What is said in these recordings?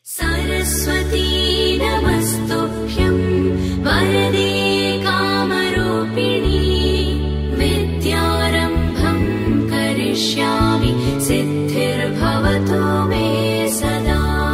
सरस्वती नमस्तुभ्यं वरदे कामरूपिणी विद्यारम्भं करिष्यामि सिद्धिर्भवतु मे सदा।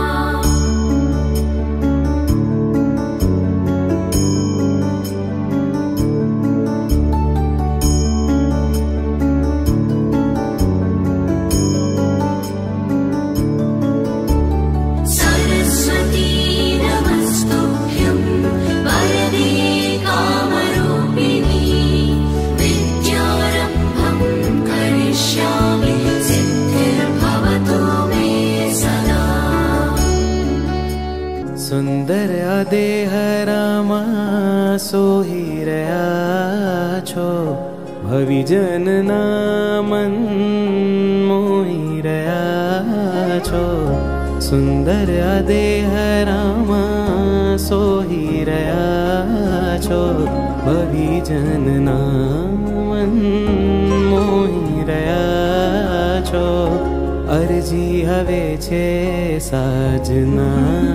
सुंदर देह रामा सोही रया छो भविजन नामन मोही रया छो। सुंदर देह रामा सोही रया छो भविजन नामन मोही रया छो। अर्जी हवे छे साजना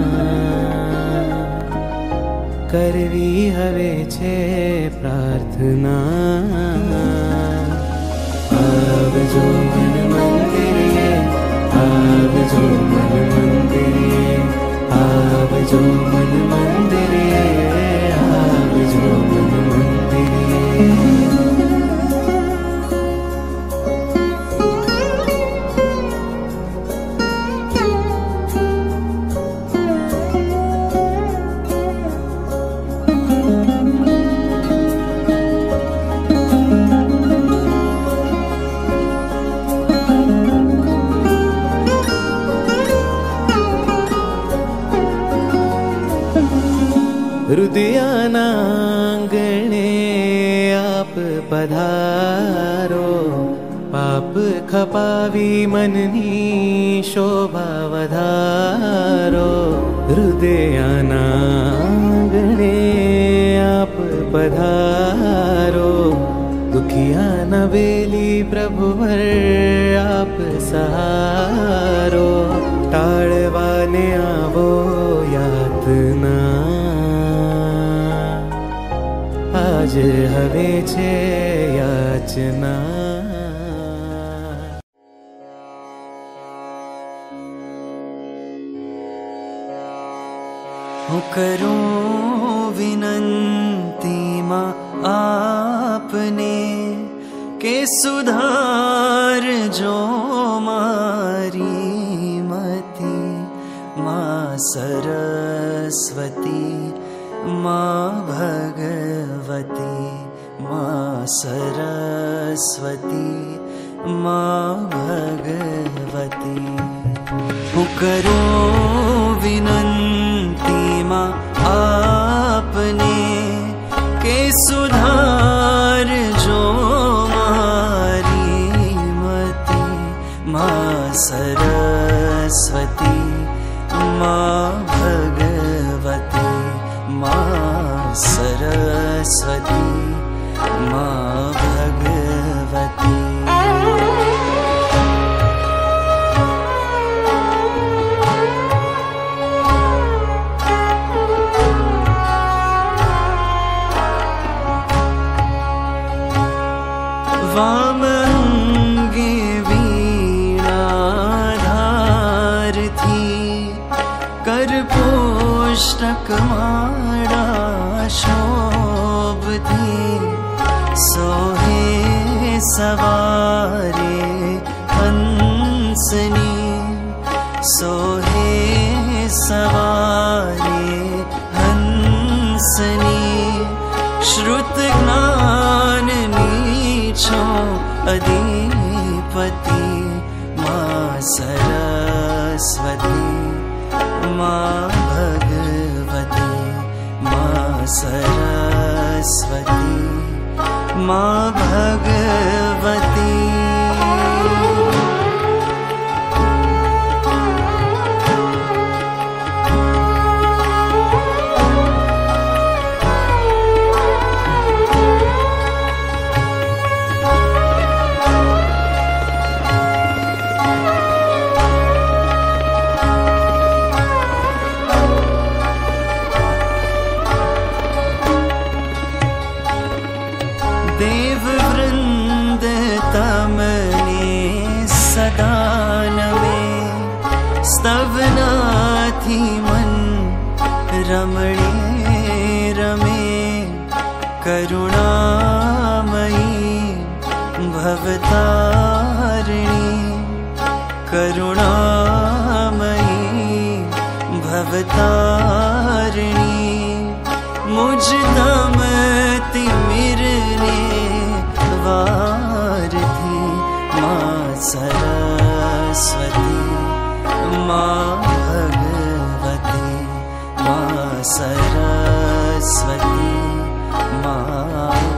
करवी हवे छे प्रार्थना। आवजो मन मंदिरे आवजो मन मंदिरे आवजो मन मंदिरे आवजो मन मंदिरे। हृदयानांगणे आप पधारो पाप खपावी मननी शोभा वधारो। हृदयानांगणे आप पधारो दुखिया नवेली प्रभुवर आप सहारो। टाळवाने आवो यातना आज हवे छे याचना। हूँ करूं विनंती मां आपने के सुधार जो मारी मती। मां सरस्वती मां भगवती मां सरस्वती मां भगवती। हूँ करूं विनंती मां आपने के सुधार जो मारी मती। मां सरस्वती मां भगवती मां सरस्वती मां भगवती। वामंगे वीणाधार थी करपोष्टक माड़ा शोभ थी। सोहे सवारे हंसनी सोहे सवारे हंसनी। श्रुत ज्ञान नीछो अधिपति मां सरस्वती मां भगवती मां सरस्वती मां भगवती। थी मन रमणे रमे करुणामयी भवतारिणी करुणामयी भवतारिणी मुझ दमति मिरने वार थी माँ सरस्वती माँ भगवती माँ सरस्वती माँ